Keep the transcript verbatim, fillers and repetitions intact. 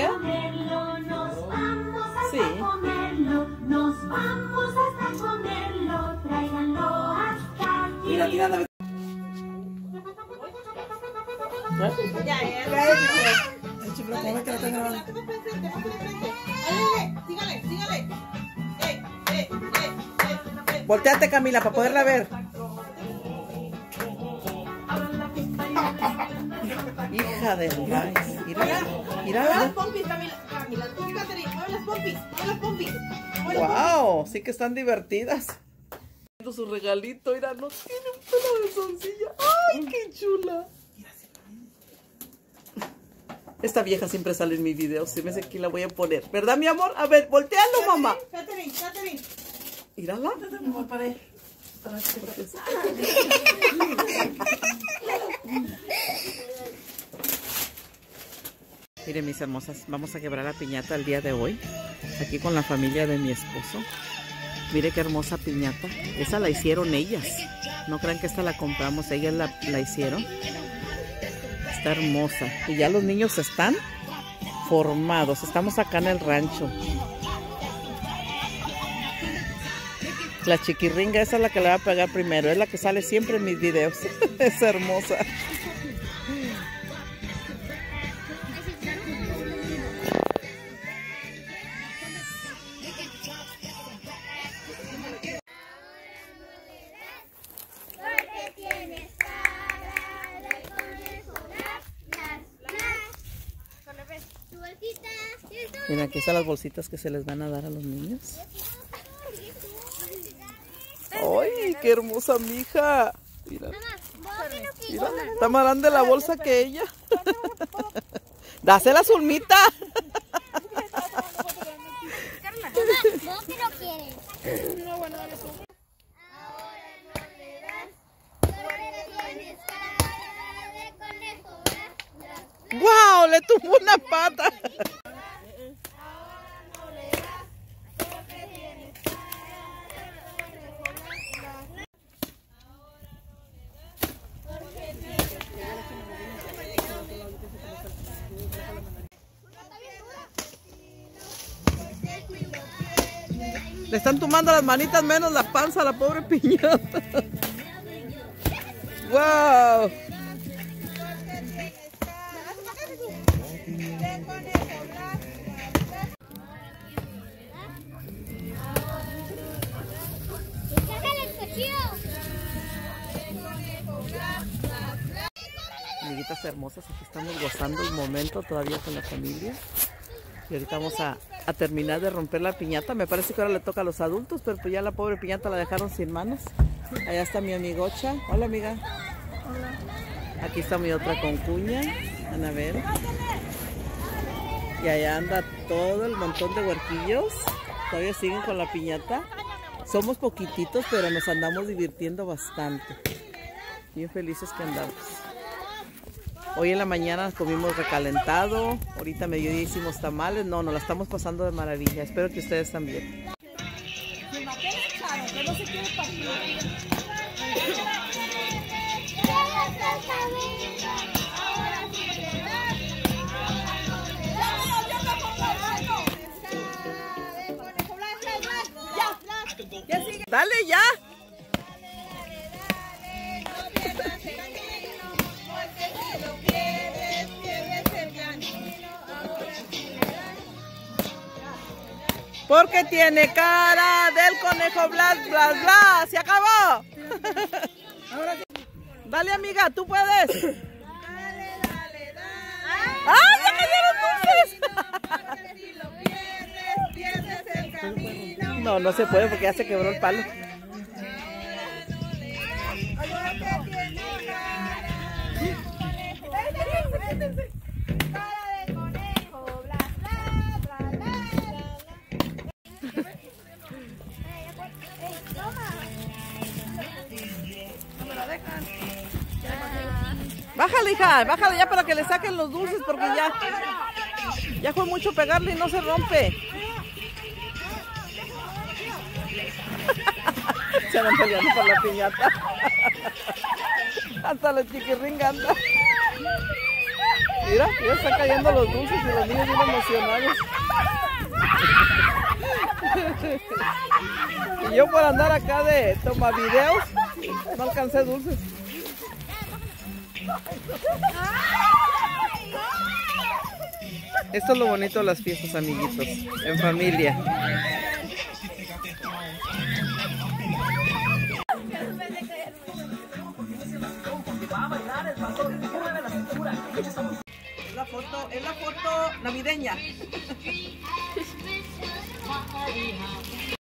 qué? Comerlo, nos vamos hasta Sí. comerlo, nos vamos hasta comerlo, tráiganlo hasta aquí. Mira, mira, David. ¿Ya? Ya, ya, ya. El chiflo, ¿cómo ves que la están grabando? Sígale, sígale. Eh, eh, eh, eh. Volteate, Camila, para poderla ver. Hija de maíz. Mira, Mueve mira. las pompis, Camila. Camila, tú, Catherine, mueve las pompis, mueve las pompis. Mueve las Wow, sí que están divertidas. Su regalito, mira, no tiene un pelo de soncilla. Ay, qué chula. Esta vieja siempre sale en mi video. Se me hace que la voy a poner. ¿Verdad, mi amor? A ver, voltealo, mamá. Catherine, Catherine. Mírala. Mi amor, para él. Miren, mis hermosas, vamos a quebrar la piñata el día de hoy. Aquí con la familia de mi esposo. Mire qué hermosa piñata. Esa la hicieron ellas. No crean que esta la compramos. Ellas la, la hicieron. Está hermosa. Y ya los niños están formados. Estamos acá en el rancho. La chiquirringa, esa es la que le voy a pegar primero. Es la que sale siempre en mis videos. Es hermosa. Mira, aquí están las bolsitas que se les van a dar a los niños. ¡Ay, qué hermosa mija! Mira, mira, está más grande la bolsa que ella. ¡Dásela, Zulmita! ¿Vos qué no quieres? No, bueno, dale tú. Ahora no le das, porque tienes cara de conejo. ¡Guau! Le tumbó una pata. Ahora no le das, porque tienes cara de conejo. Le están tumbando las manitas menos la panza a la pobre piñata. ¡Wow! ¡Sácale el cuchillo! Amiguitas hermosas, aquí estamos gozando el momento todavía con la familia. Y ahorita vamos a, a terminar de romper la piñata. Me parece que ahora le toca a los adultos, pero pues ya la pobre piñata la dejaron sin manos. Allá está mi amigocha. Hola, amiga. Hola. Aquí está mi otra concuña, Anabel. Y allá anda todo el montón de huerquillos. Todavía siguen con la piñata. Somos poquititos, pero nos andamos divirtiendo bastante. Bien felices que andamos. Hoy en la mañana comimos recalentado, ahorita a mediodía hicimos tamales. No, nos la estamos pasando de maravilla. Espero que ustedes también. ¡Dale ya! Porque tiene cara del conejo bla bla bla. ¡Se acabó! Dale, amiga, tú puedes. Dale, dale, dale. ¡Ay, ya cayeron dulces! No, no se puede porque ya se quebró el palo. Bájale, hija, bájale ya para que le saquen los dulces porque ya ya fue mucho pegarle y no se rompe. Se van peleando por la piñata. Hasta la chiquirringa anda. Mira, ya están cayendo los dulces y los niños bien emocionados. Y yo por andar acá de toma videos, no alcancé dulces. Esto es lo bonito de las fiestas, amiguitos, en familia. Es la foto, es la foto navideña.